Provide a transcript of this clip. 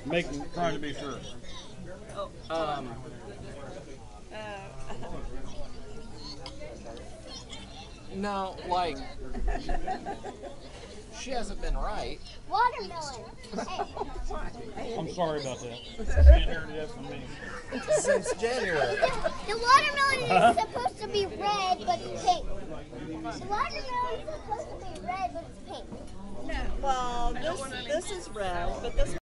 Trying to be sure. No, like she hasn't been right. Watermelon. I'm sorry about that. Can't hear that from me. Since January. The watermelon is supposed to be red, but it's pink. The watermelon is supposed to be red, but it's pink. Well, this is red, but this